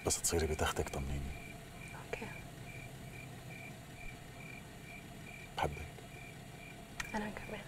بس تصيري بتختك طمنيني. اوكي. بحبك. انا كمان.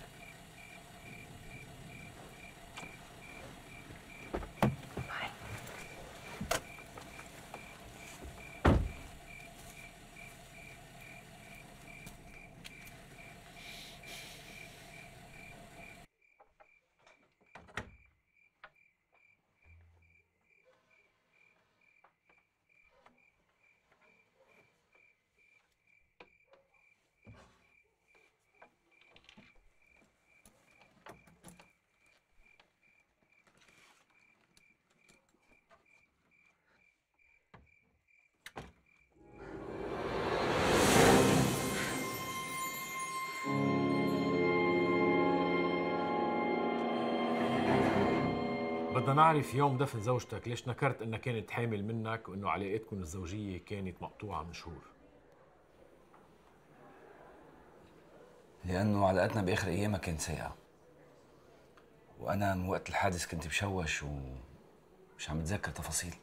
بدنا نعرف يوم دفن زوجتك ليش نكرت انها كانت حامل منك وانه علاقتكم الزوجيه كانت مقطوعه من شهور؟ لأنه علاقتنا بآخر أيامها كانت سيئة، وأنا من وقت الحادث كنت مشوش ومش عم بتذكر تفاصيل.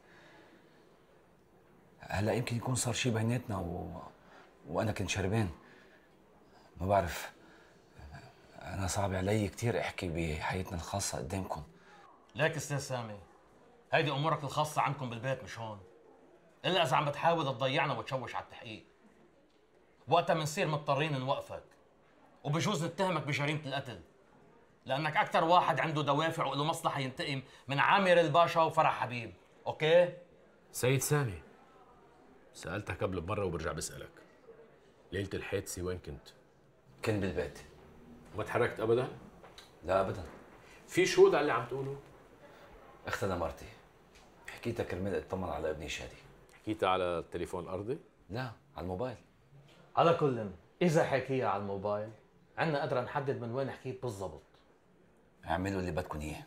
هلا يمكن يكون صار شي بيناتنا وأنا كنت شربان، ما بعرف. أنا صعب علي كثير أحكي بحياتنا الخاصة قدامكم. ليك استاذ سامي، هيدي امورك الخاصه عندكم بالبيت مش هون، الا اذا عم بتحاول تضيعنا وتشوش على التحقيق. وقتها بنصير مضطرين نوقفك، وبجوز نتهمك بجريمه القتل، لانك اكثر واحد عنده دوافع وله مصلحه ينتقم من عامر الباشا وفرح حبيب. اوكي سيد سامي، سالتك قبل بمره وبرجع بسالك، ليله الحادثه وين كنت؟ كنت بالبيت. ما تحركت ابدا؟ لا أبدا. في شهود على اللي عم تقوله؟ أختنا مرتي حكيتها كرمال اطمن على ابني شادي. حكيتها على التليفون الارضي؟ لا، على الموبايل. على كل، اذا حكيها على الموبايل عنا قدرة نحدد من وين حكيت بالضبط. اعملوا اللي بدكم اياه.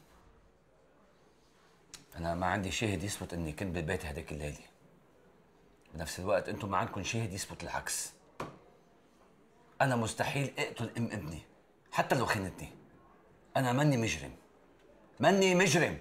انا ما عندي شاهد يثبت اني كنت بالبيت هداك الليله. بنفس الوقت انتم ما عندكم شاهد يثبت العكس. انا مستحيل اقتل ام ابني حتى لو خانتني. انا ماني مجرم، ماني مجرم.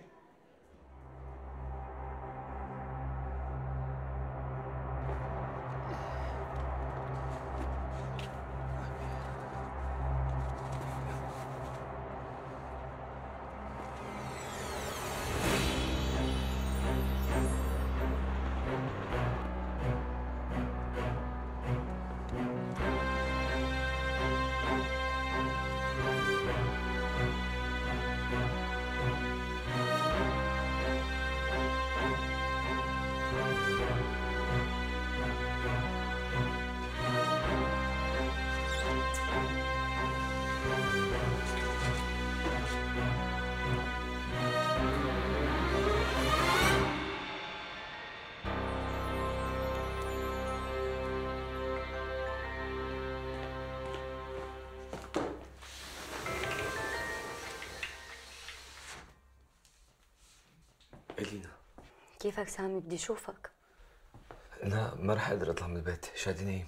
إلينا، كيفك سامي؟ بدي اشوفك. لا ما رح اقدر اطلع من البيت، شادي نايم.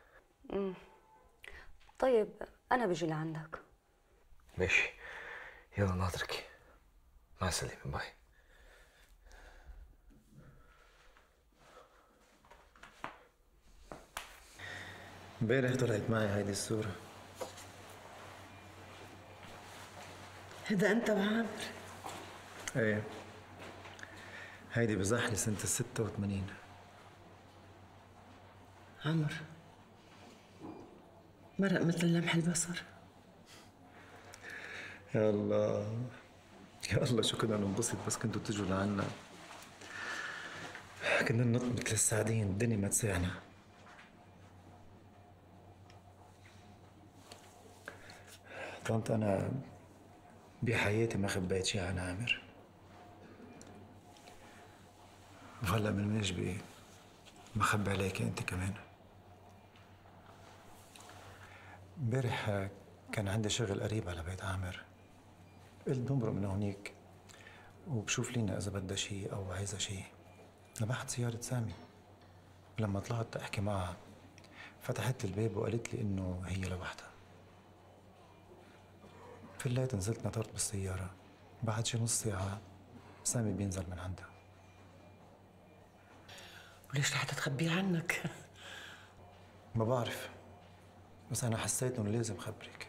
طيب انا بجي لعندك. ماشي، يلا ناطرك. مع السلامة، باي. امبارح طلعت معي هيدي الصورة. هذا انت وعامر؟ ايه، هيدي بزحلي سنة ال86. عمر مرق مثل لمح البصر. يا الله يا الله، شو كنا ننبسط بس كنتوا تجوا لعنا. كنا ننط مثل السعدين، الدنيا ما تسعنا. طنط أنا بحياتي ما خبيت شي عن عامر، وهلا من واجبي ما خبي عليك أنت كمان. امبارح كان عندي شغل قريب على بيت عامر، قلت بمرق من هونيك وبشوف لينا إذا بدها شي أو عايزة شي. لمحت سيارة سامي، لما طلعت أحكي معها فتحت لي الباب وقالت لي إنه هي لوحدها. فليت نزلت نطرت بالسيارة، بعد شي نص ساعة سامي بينزل من عندها. وليش رح تخبيه عنك؟ ما بعرف، بس أنا حسيت إنه لازم خبرك.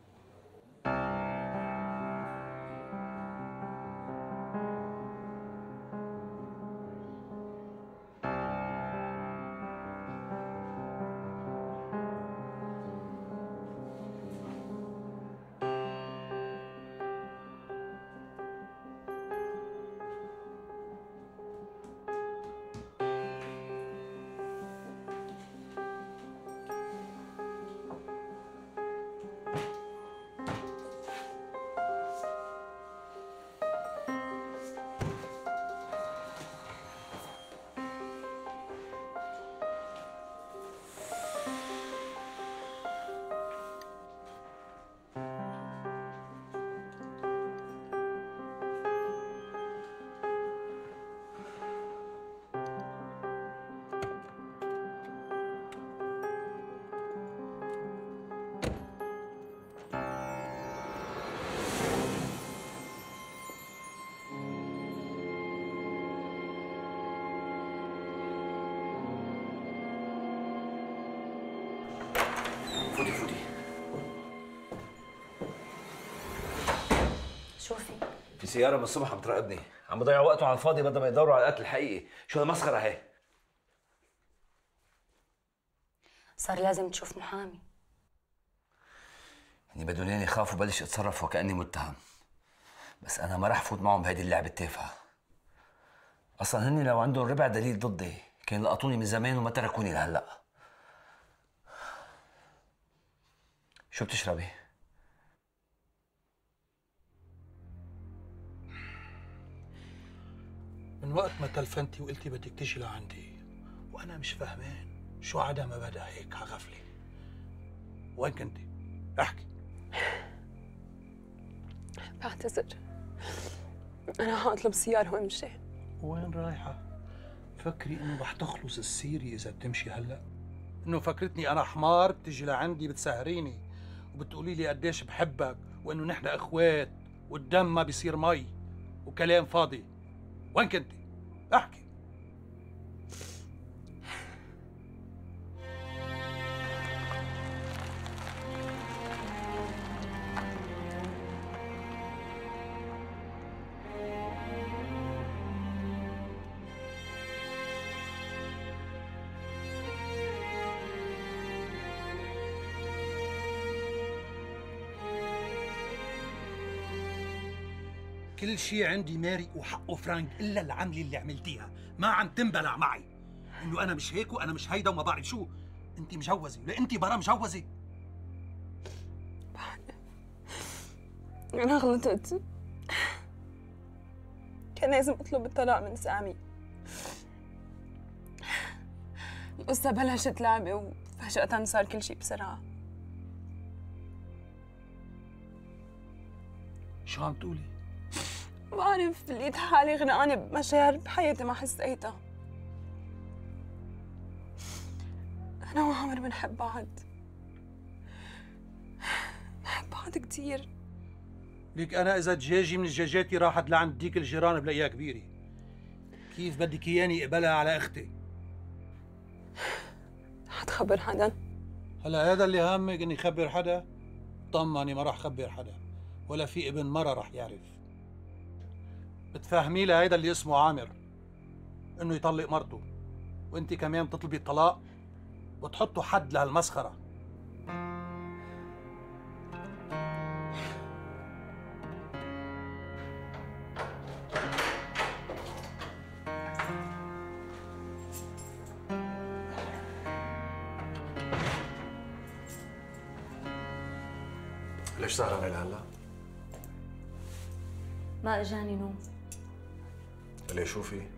فوتي فوتي. شو في سيارة من الصبح عم تراقبني، عم بضيع وقته على الفاضي بدل ما يدوروا على القتل الحقيقي. شو هالمسخرة هي؟ صار لازم تشوف محامي. يعني بدهم ياني خاف وبلش اتصرف وكأني متهم، بس أنا ما رح فوت معهم بهيدي اللعبة التافهة. أصلا هن لو عندهم ربع دليل ضدي كان لقطوني من زمان وما تركوني لهلا. شو بتشربي؟ من وقت ما تلفنتي وقلتي بدك تيجي لعندي وانا مش فاهمان شو عدا ما بدا هيك على غفله. وين كنتي؟ احكي. بعتذر، انا حاطلب سيارة وامشي. وين رايحة؟ فكري انه رح تخلص السيرة اذا بتمشي هلا؟ انه فكرتني انا حمار بتجي لعندي بتسهريني وبتقولي لي قديش بحبك وانه نحن اخوات والدم ما بيصير مي وكلام فاضي. وين كنتي؟ احكي. كل شيء عندي ماري وحقه فرانك الا العمله اللي عملتيها، ما عم تنبلع معي. انه انا مش هيك وانا مش هيدا وما بعرف شو. انت مجوزه ولا انت برا مجوزه؟ انا غلطت، كان لازم اطلب الطلاق من سامي. القصة بلشت لعبة وفجأة صار كل شيء بسرعة. شو عم تقولي؟ بعرف، لقيت حالي غرقانة بمشاعر بحياتي ما حسيتها. أنا وعامر بنحب بعض، بنحب بعض كتير. ليك أنا إذا دجاجي من دجاجاتي راحت لعند ديك الجيران بلاقيها كبيرة. كيف بدك إياني أقبلها على أختي؟ حتخبر حدا؟ هلا هذا اللي هامك إني خبر حدا؟ طمني ما راح خبر حدا، ولا في ابن مرة راح يعرف. بتفهمي لها هيدا اللي اسمه عامر إنه يطلق مرته، وأنت كمان تطلبي الطلاق وتحطوا حد لهالمسخرة. ليش سهرانة لهلا؟ ما اجاني نوم. ليش شو في؟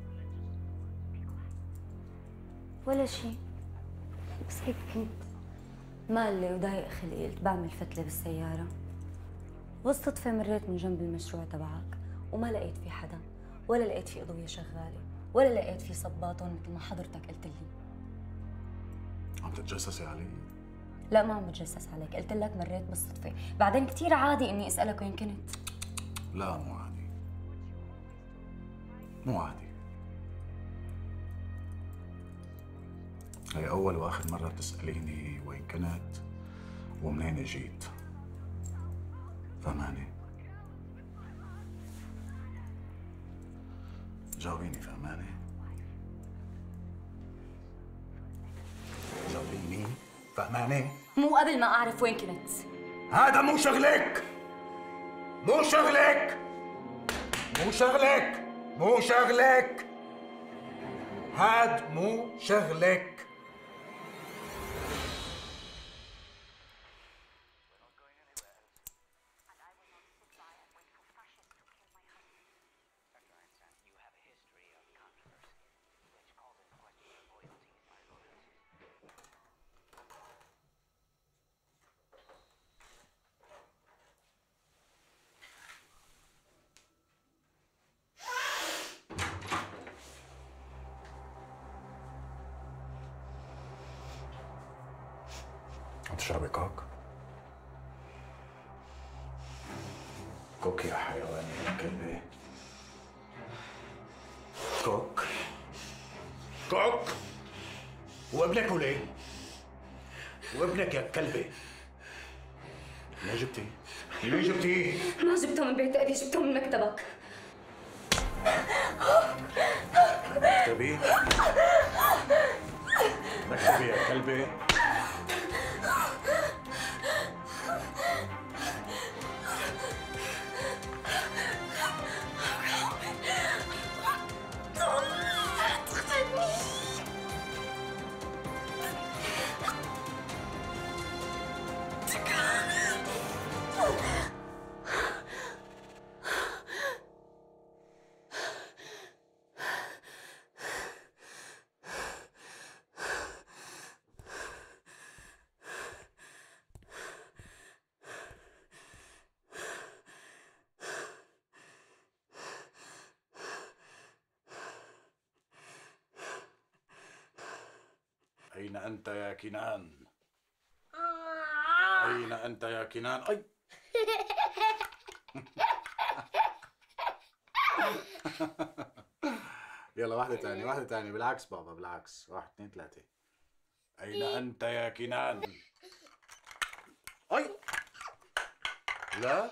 ولا شيء، بس هيك كنت مالي وضايق خلقي، قلت بعمل فتلة بالسيارة. بالصدفة مريت من جنب المشروع تبعك وما لقيت في حدا، ولا لقيت في أضوية شغالة، ولا لقيت في صباطون مثل ما حضرتك قلت لي. عم تتجسسي علي؟ لا ما عم بتجسس عليك، قلت لك مريت بالصدفة، بعدين كثير عادي إني أسألك وين كنت. لا مو عادي، مو عادي. هي أول وآخر مرة بتسأليني وين كنت ومنين جيت. فهماني؟ جاوبيني، فهماني؟ جاوبيني، فهماني؟ مو قبل ما أعرف وين كنت. هذا مو شغلك، مو شغلك، مو شغلك، مو شغلك، هاد مو شغلك. تشربي كوك؟ كوك يا حيوان يا كلبي، كوك كوك. وابنك وليه؟ وابنك يا كلبي ليه جبتيه؟ ليه جبتيه؟ ما جبته من بيت أبي، جبته من مكتبك. مكتبي؟ مكتبي يا كلبي؟ أين أنت يا كنان؟ أين أنت يا كنان؟ أي يلا واحدة تانية، واحدة تانية، بالعكس بابا، بالعكس. 1 2 3. أين أنت يا كنان؟ أي لا.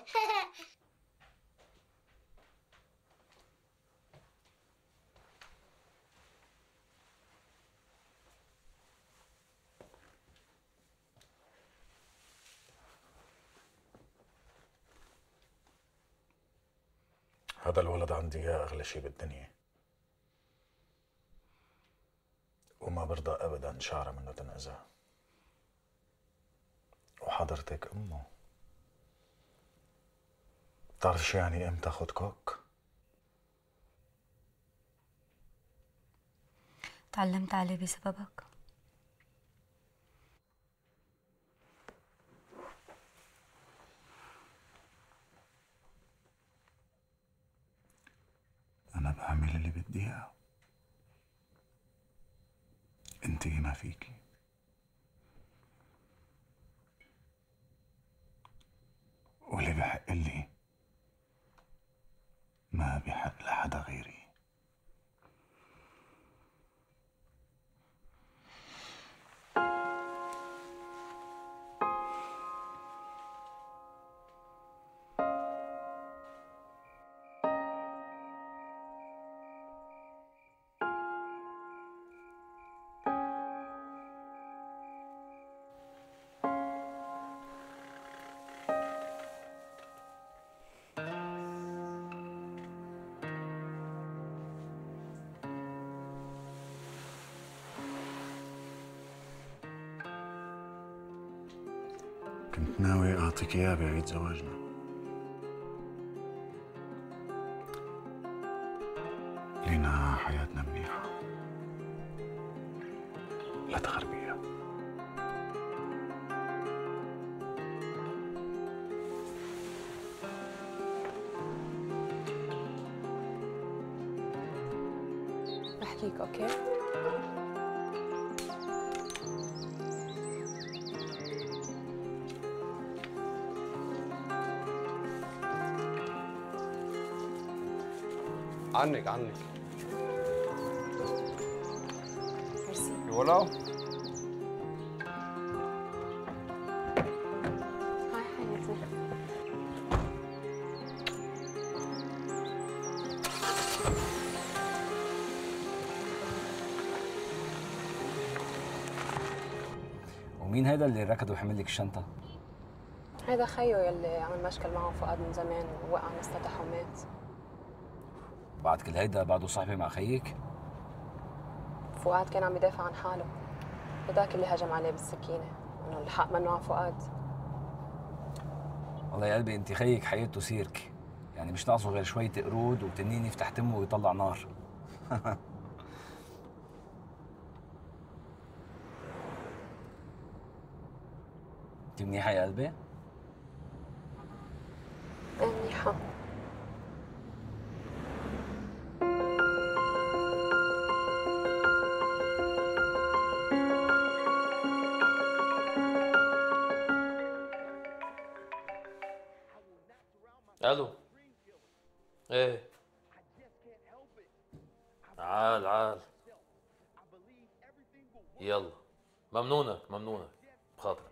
هذا الولد عندي يا أغلى شي بالدنيا، وما برضى أبدا شعرة منه تنأذى. وحضرتك أمه، بتعرف شو يعني أم تاخد كوك؟ تعلمت عليه بسببك. أنا بعمل اللي بدي إياه، أنتي ما فيكي. واللي بحق لي ما بحق لحدا غيري. كنت ناوي أعطيك إياه بعيد زواجنا. لينا حياتنا منيحة، لا تخربيها. بحكيك اوكي؟ عنك ميرسي. ولو ومين هذا اللي ركض وحمل لك الشنطه؟ هذا خيو يلي عمل مشكل معه فؤاد من زمان ووقع من السطح ومات. بعد كل هيدا بعده صاحبي مع خيك؟ فؤاد كان عم يدافع عن حاله، هداك اللي هجم عليه بالسكينه، انه الحق منه على فؤاد. والله يا قلبي انت خيك حياته سيرك، يعني مش ناقصه غير شويه قرود وتنين يفتح تمه ويطلع نار. انت منيحه يا قلبي؟ منيحه. الو. ايه عال يلا. ممنونك بخاطرك.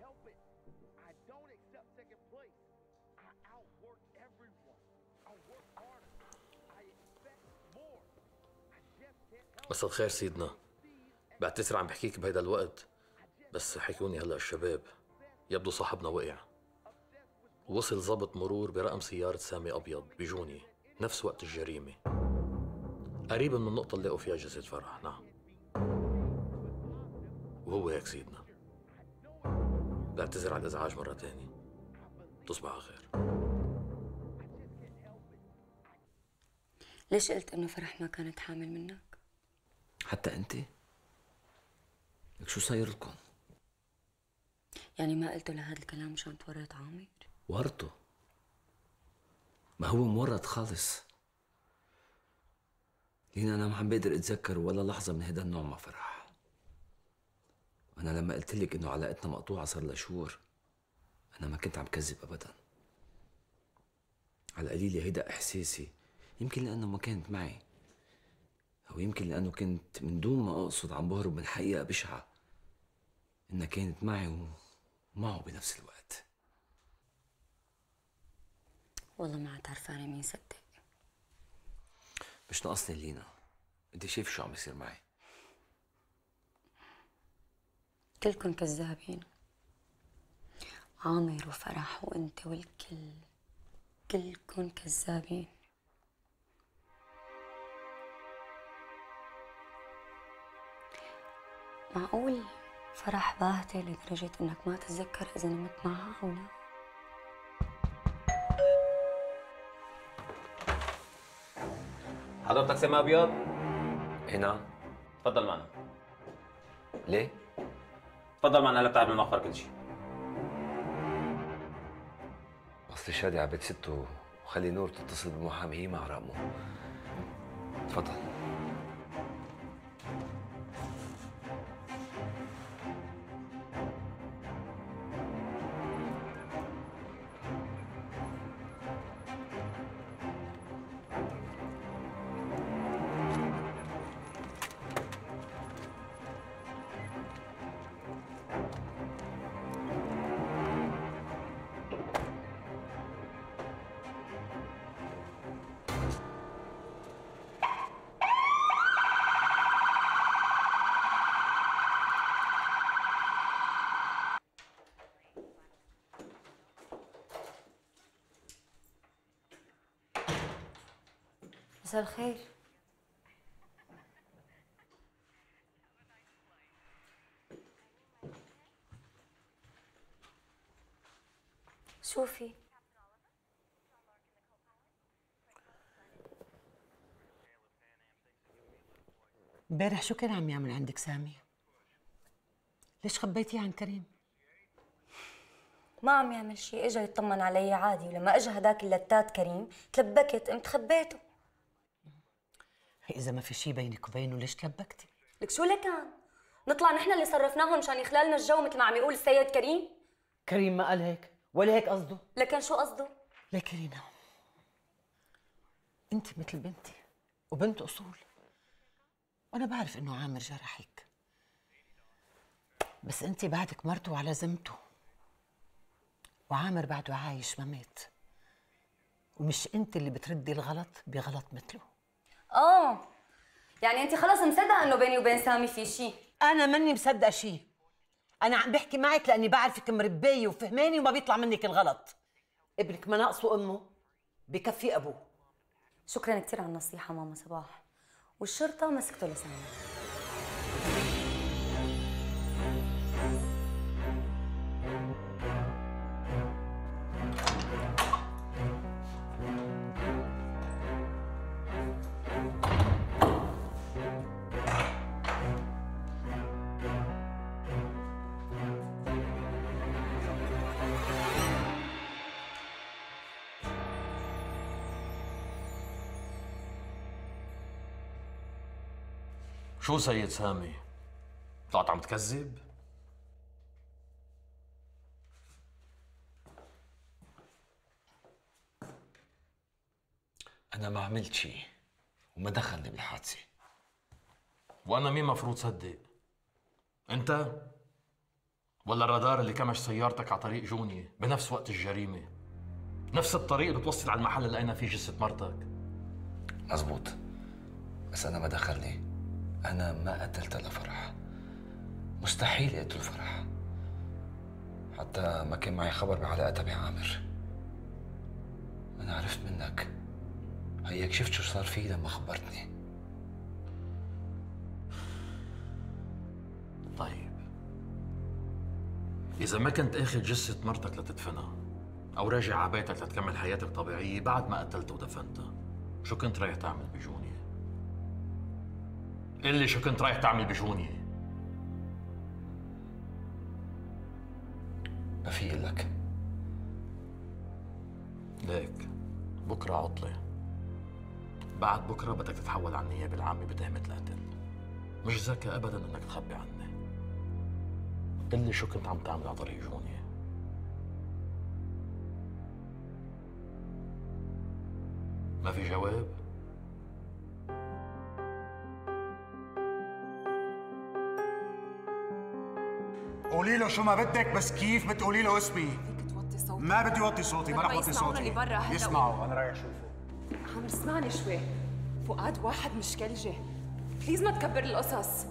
مساء الخير سيدنا، بعتذر عم بحكيك بهيدا الوقت، بس حكوني هلا الشباب يبدو صاحبنا وقع، وصل ضابط مرور برقم سيارة سامي أبيض بجوني نفس وقت الجريمة، قريبا من النقطة اللي لقوا فيها جثة فرح. نعم، وهو هيك سيدنا. بعتذر على الإزعاج مرة تانية. تصبح على خير. ليش قلت إنه فرح ما كانت حامل منك؟ حتى انت؟ لك شو صاير لكم؟ يعني ما قلتوا لهذا الكلام مشان تورط عامر؟ ورطه؟ ما هو مورط خالص. لينا انا ما عم بقدر اتذكر ولا لحظه من هذا النوع مع فرح. انا لما قلت لك انه علاقتنا مقطوعه صار لها شهور، انا ما كنت عم كذب ابدا. على القليله هيدا احساسي، يمكن لانه ما كانت معي، او يمكن لانه كنت من دون ما اقصد عم بهرب من حقيقه بشعه انها كانت معي ومعه بنفس الوقت. والله ما عاد عرفانه مين صدق. مش ناقصني لينا، انت شايف شو عم يصير معي. كلكم كذابين، عامر وفرح وانت والكل، كلكم كذابين. معقول فرح باهتة لدرجة انك ما تتذكر اذا نمت معها او لا؟ حضرتك سامي أبيض؟ اي نعم. تفضل معنا. ليه؟ تفضل معنا هلا بتعرف بنوفر كل شيء. اصلي شادي على بيت سته، وخلي نور تتصل بمحامي هي مع رقمه. تفضل. مساء الخير. شوفي، امبارح شو كان عم يعمل عندك سامي؟ ليش خبيتيه عن كريم؟ ما عم يعمل شيء، اجا يطمن علي عادي، ولما اجى هداك اللتات كريم تلبكت، قمت خبيته. إذا ما في شيء بينك وبينه ليش تلبكتي؟ لك شو لكان؟ نطلع نحن اللي صرفناهم مشان يخلالنا الجو مثل ما عم يقول السيد كريم؟ كريم ما قال هيك، ولا هيك قصده. لكن شو قصده؟ ليك رينا، انت مثل بنتي وبنت اصول، وانا بعرف انه عامر جرحك، بس انت بعدك مرته على ذمته، وعامر بعده عايش ما مات، ومش انت اللي بتردي الغلط بغلط مثله. يعني انت خلص مصدقه انه بيني وبين سامي في شيء؟ انا ماني مصدقه شيء، أنا عم بحكي معك لأني بعرفك مربية وفهماني وما بيطلع منك الغلط. ابنك ما ناقصه أمه، بكفي أبوه. شكرا كثير على النصيحة ماما صباح. والشرطة مسكته لسانه. شو سيد سامي؟ طلعت عم تكذب؟ أنا ما عملت شيء وما دخلني بالحادثة. وأنا مين مفروض صدق؟ أنت؟ ولا الرادار اللي كمش سيارتك على طريق جوني بنفس وقت الجريمة؟ نفس الطريق اللي بتوصل على المحل اللي لقينا فيه جثة مرتك. مزبوط، بس أنا ما دخلني. أنا ما قتلت لفرح، مستحيل أقتل فرح، حتى ما كان معي خبر بعلاقتها بعامر. أنا عرفت منك، هيك شفت شو صار فيه لما خبرتني. طيب، إذا ما كنت آخذ جثة مرتك لتدفنها أو راجع على بيتك لتكمل حياتك طبيعية بعد ما قتلتها ودفنتها، شو كنت رايح تعمل بجونية؟ قل لي شو كنت رايح تعمل بجونية؟ ما في لك. ليك بكرة عطلة، بعد بكرة بدك تتحول على النيابة العامة بتهمة القتل. مش ذكي أبداً إنك تخبي عني. قل لي شو كنت عم تعمل على طريق جونية؟ ما في جواب؟ قولي له شو ما بدك، بس كيف بتقولي له اسمي؟ فيك توطي صوتك؟ ما بدي اوطي صوتي، ما رح اوطي يسمعونا صوتي. اللي برا هلا. يسمعوا، انا رايح اشوفه. عمر اسمعني شوي، فؤاد واحد مش كلجة، بليز ما تكبر القصص.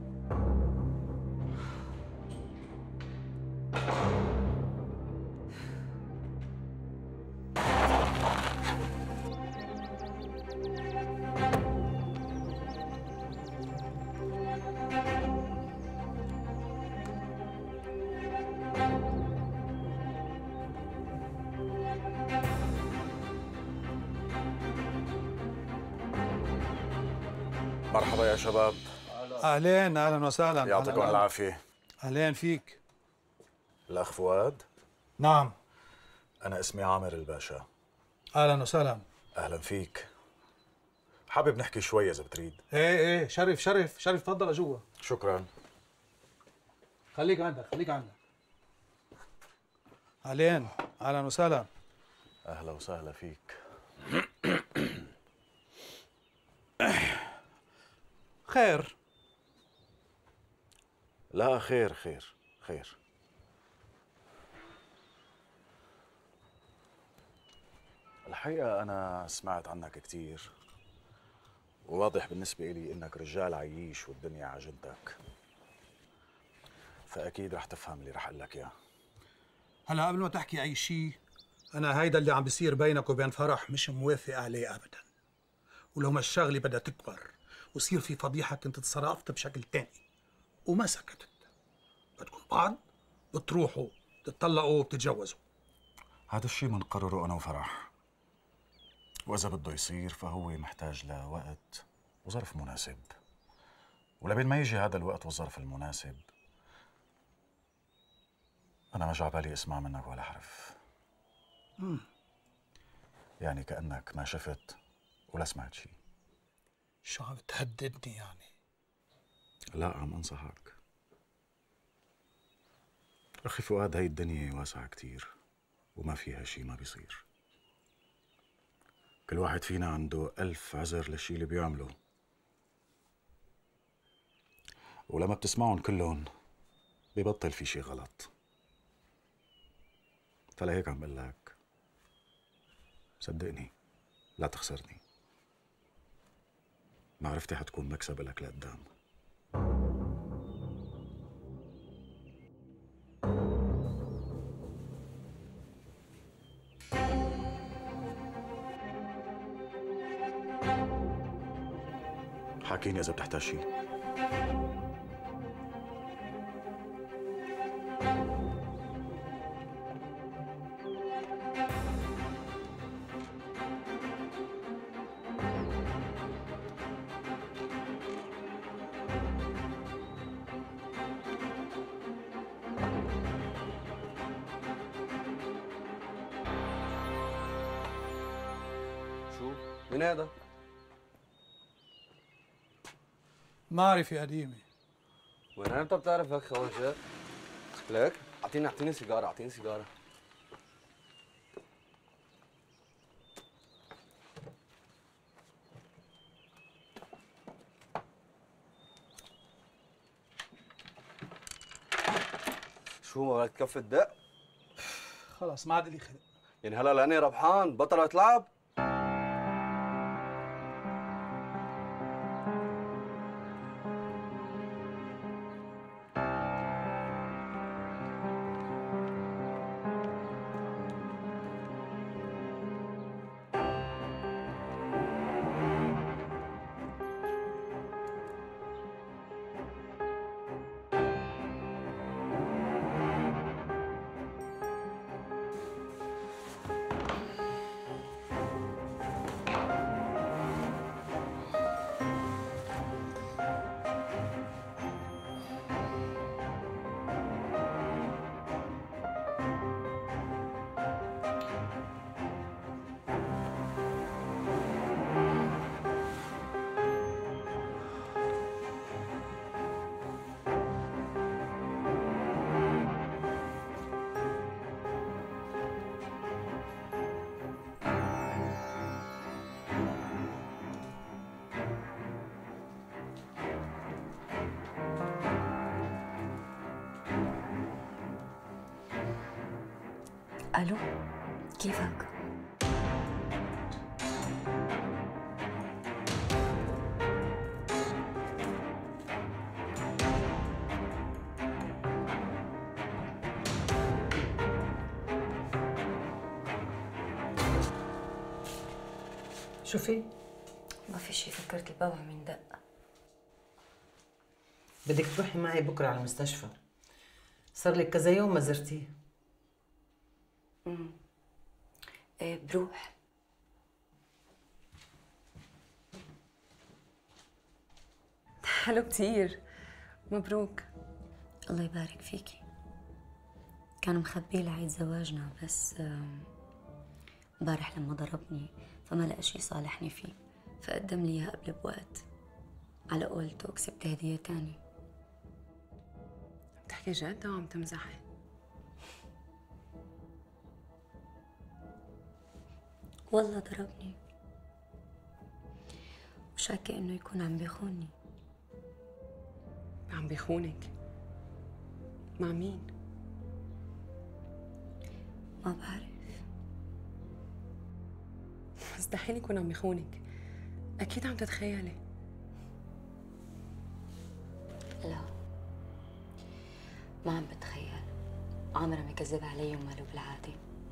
مرحبا يا شباب. اهلين، اهلا وسهلا. يعطيكم العافية. اهلين فيك. الأخ فؤاد؟ نعم. أنا اسمي عامر الباشا. اهلا وسهلا. أهلا فيك. حابب نحكي شوي إذا بتريد. ايه شرف شرف شرف، تفضل جوا. شكرا. خليك عندك خليك عندك. اهلين، اهلا وسهلا. أهلا وسهلا فيك. خير؟ لا خير خير خير. الحقيقة أنا سمعت عنك كتير، وواضح بالنسبة إلي إنك رجال عييش والدنيا عجنتك، فأكيد رح تفهم اللي رح أقول لك إياه. هلا قبل ما تحكي أي شيء، أنا هيدا اللي عم بيصير بينك وبين فرح مش موافق عليه أبدا. ولو ما الشغلة بدها تكبر ويصير في فضيحة كنت تصرفت بشكل تاني وما سكتت. بدكم بعض بتروحوا تتطلقوا وبتتجوزوا. هذا الشيء منقرره أنا وفرح، وإذا بده يصير فهو محتاج لوقت وظرف مناسب، ولبين ما يجي هذا الوقت والظرف المناسب أنا ما جا بالي اسمع منك ولا حرف. يعني كأنك ما شفت ولا سمعت شيء. شو عم تهددني يعني؟ لا، عم أنصحك. أخي فؤاد، هاي الدنيا واسعة كتير وما فيها شي ما بيصير. كل واحد فينا عنده 1000 عذر للشي اللي بيعمله، ولما بتسمعهم كلهم ببطل في شي غلط. فلهيك عم بقول لك صدقني، لا تخسرني. معرفتي حتكون مكسب لك لقدام. حاكيني إذا بتحتاج شيء. شو؟ مين هذا؟ ما أعرف يا قديمي. وين انت بتعرف هيك خواجات؟ ليك اعطيني سيجاره، اعطيني سيجاره. شو ما بدك تكفي الدق؟ خلص ما عاد لي خلق. يعني هلا لاني ربحان بطل تلعب؟ الو، كيفك؟ شو في؟ ما في شي، فكرت الباب عم يندق. بدك تروحي معي بكره على المستشفى. صار لك كذا يوم ما زرتيه. ايه بروح. حلو كتير، مبروك. الله يبارك فيكي. كان مخبي لعيد زواجنا، بس امبارح لما ضربني فما لقى شي صالحني فيه، فقدم لي اياه قبل بوقت. على قولته كسبت هدية تانية. بتحكي جد او عم تمزحي؟ والله ضربني وشاكي انه يكون عم بيخونني. عم بيخونك؟ مع مين؟ ما بعرف. مستحيل يكون عم بيخونك، اكيد عم تتخيلي. لا، ما عم بتخيل. عامر عم يكذب علي وماله بالعادة.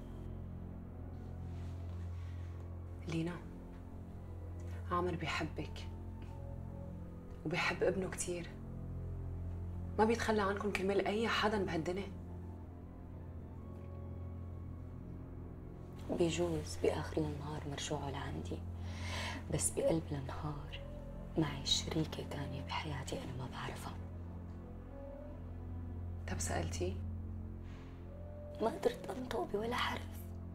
لينا، عامر بيحبك وبيحب ابنه كتير، ما بيتخلى عنكم كرمال اي حدا بهالدنيا. بيجوز بآخر النهار مرجوعه لعندي، بس بقلب النهار معي شريكة تانية بحياتي أنا ما بعرفها. طب سألتيه؟ ما قدرت أنطق بولا حرف.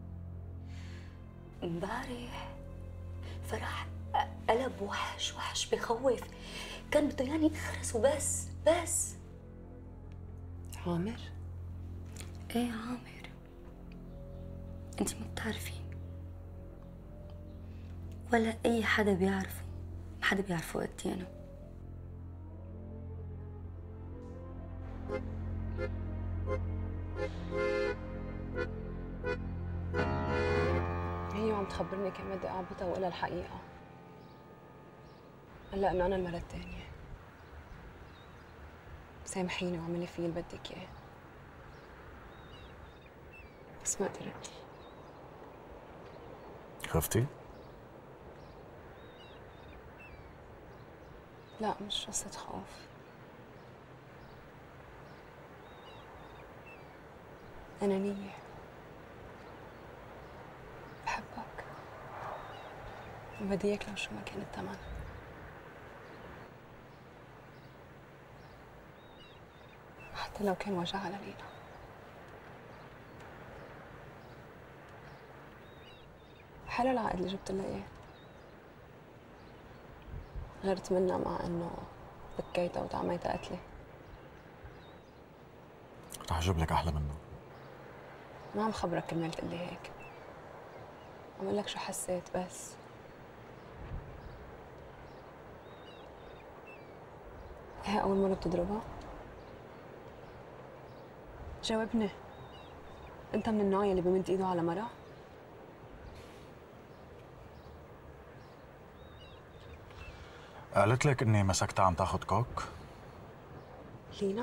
امبارح فرح قلب وحش بخوف، كان بده ياني اخرس وبس. عامر؟ ايه عامر. انت ما بتعرفي ولا اي حدا بيعرفه، ما حدا بيعرفه قدي انا. هي عم تخبرني كم بدي اعبطها واقولها الحقيقة. هلا انه انا المرة الثانية. سامحيني واعملي فيي اللي بدك اياه، بس ما قدرت. خفتي؟ لا مش قصة خوف. أنانية. بحبك وبدي إياك لو شو ما كان الثمن. حتى لو كان وجع على لينا. حلو العقد اللي جبت لها إياه. غيرت منها مع إنه بكيتها وطعميتها قتلة. رح أجيب لك أحلى منه. ما عم خبرك كرمال تقلي هيك. عم اقول لك شو حسيت بس. هي أول مرة بتضربها؟ جاوبني. أنت من النوع اللي بمد إيده على مرة؟ قالت لك إني مسكتها عم تاخد كوك؟ لينا؟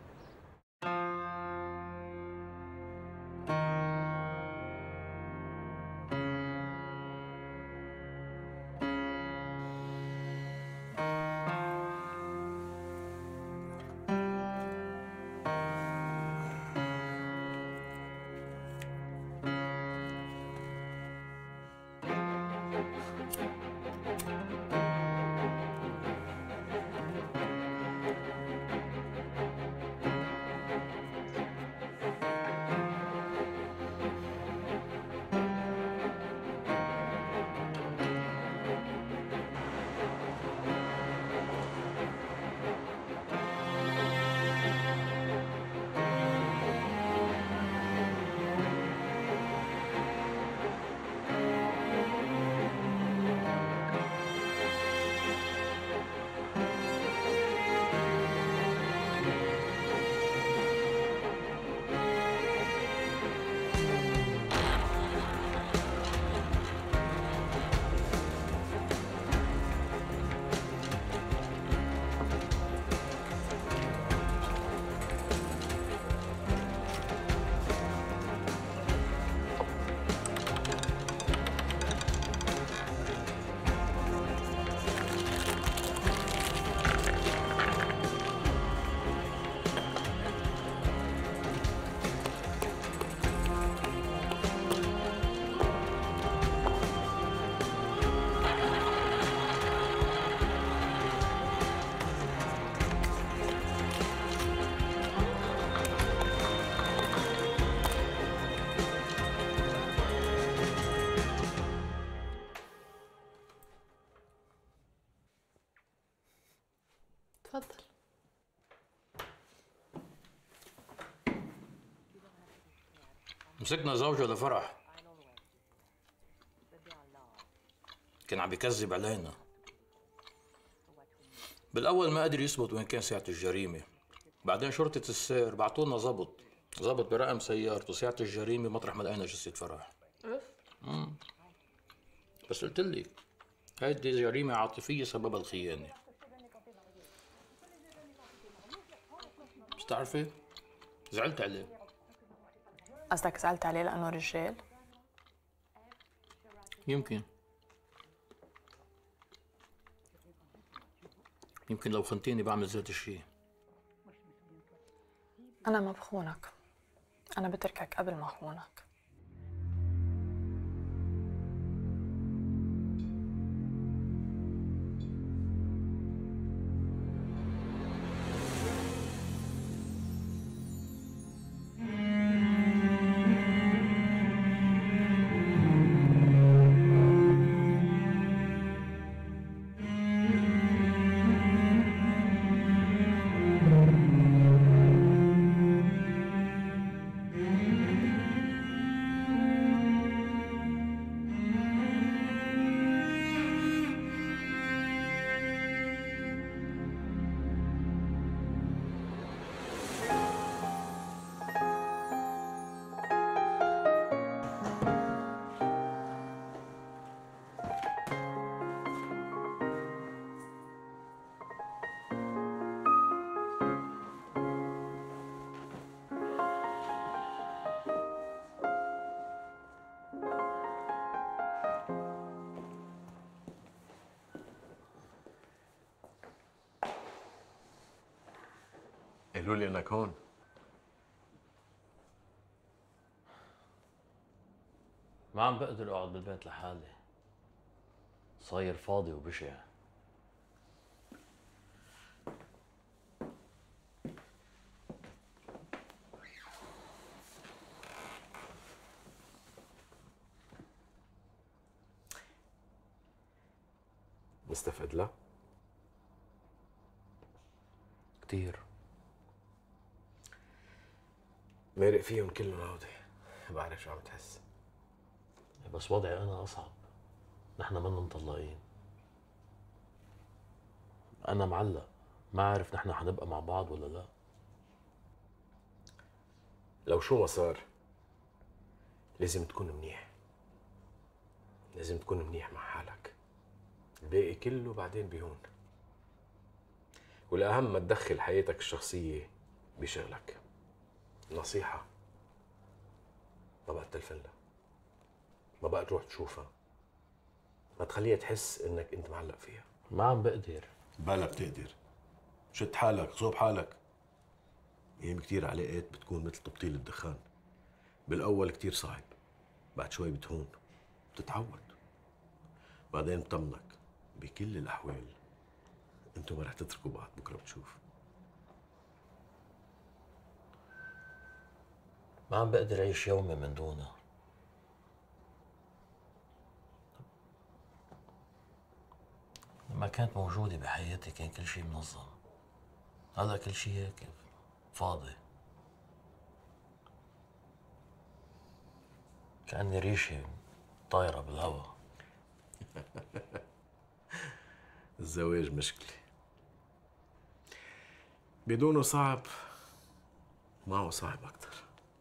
تفضل. مسكنا زوجة لفرح، كان عم بيكذب علينا. بالأول ما قدر يثبت وين كان ساعة الجريمة، بعدين شرطة السير بعتوا لنا ضبط برقم سيارته ساعة الجريمة مطرح ما لقينا جثة فرح. بس قلت لك هيدي جريمة عاطفية سببها الخيانة. بس تعرفي زعلت عليه. قصدك زعلت عليه لأنه رجال؟ يمكن لو خنتيني بعمل ذات الشيء. أنا ما بخونك، أنا بتركك قبل ما أخونك. قالوا لي انك هون. ما عم بقدر اقعد بالبيت لحالي، صاير فاضي وبشع. مستفد لا؟ كتير. مارق فيهم كلهم هودي، بعرف شو عم تحس. بس وضعي انا اصعب، نحن منا مطلقين، انا معلق، ما عارف نحن حنبقى مع بعض ولا لا. لو شو ما صار لازم تكون منيح، لازم تكون منيح مع حالك، الباقي كله بعدين بيهون. والأهم ما تدخل حياتك الشخصية بشغلك. نصيحة، ما بقى تلفن لها، ما بقى تروح تشوفها، ما تخليها تحس انك انت معلق فيها. ما عم بقدر. بلا بتقدر، شد حالك، صوب حالك. ايام كتير علاقات بتكون مثل تبطيل الدخان، بالاول كتير صعب، بعد شوي بتهون، بتتعود، بعدين بطمنك بكل الاحوال انتم ما رح تتركوا بعض، بكره بتشوف. ما عم بقدر اعيش يومي من دونها. لما كانت موجودة بحياتي كان كل شيء منظم، هلا كل شيء هيك فاضي، كأني ريشة طايرة بالهواء. الزواج مشكلة، بدونه صعب، معه صعب أكتر.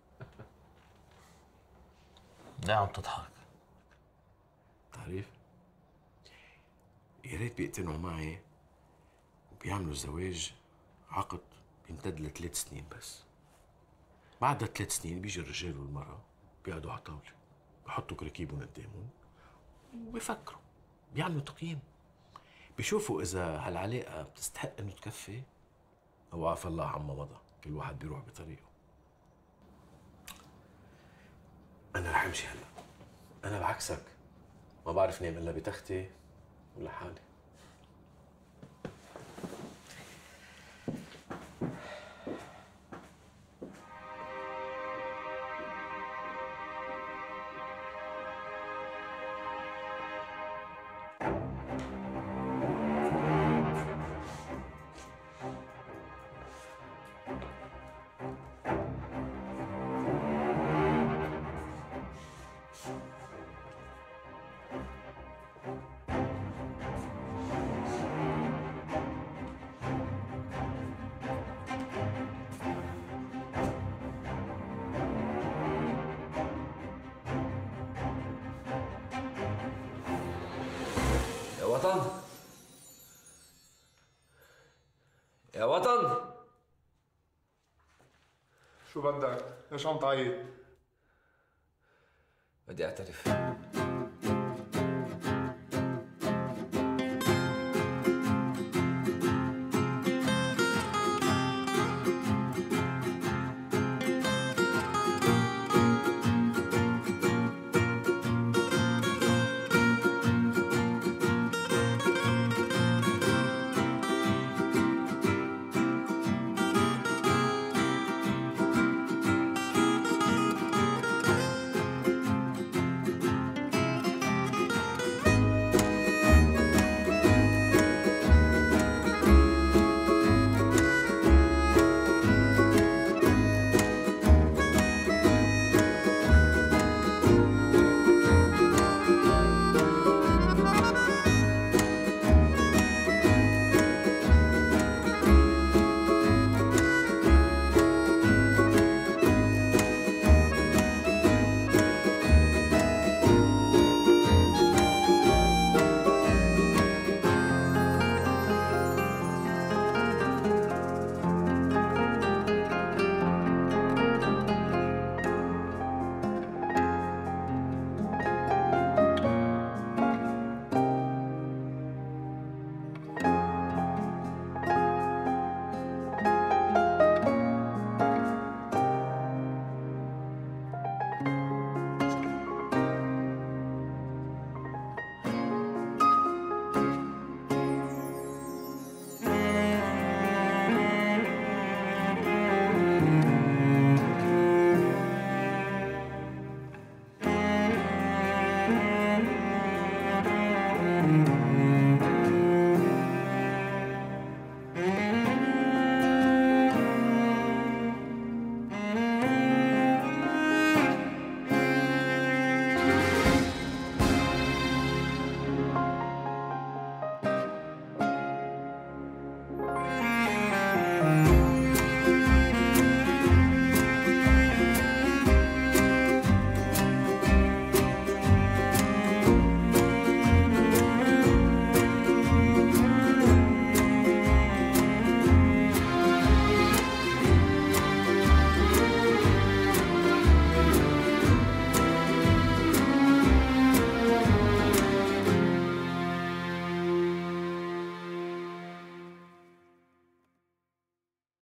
ليه عم تضحك؟ تعرف؟ يا ريت بيقتنعوا معي وبيعملوا الزواج عقد بيمتد ل3 سنين بس. بعد 3 سنين بيجي الرجال والمرأة بيقعدوا على طاولة، بحطوا كراكيبهم قدامهم وبيفكروا، بيعملوا تقييم، بيشوفوا إذا هالعلاقة بتستحق إنه تكفي أو عفى الله عما مضى، كل واحد بيروح بطريقه. أنا رح أمشي هلا، أنا بعكسك ما بعرف نام إلا بتختي ولحالي. يا وطن، يا وطن، شو بدك؟ ليش عم تعيط؟ بدي اعترف.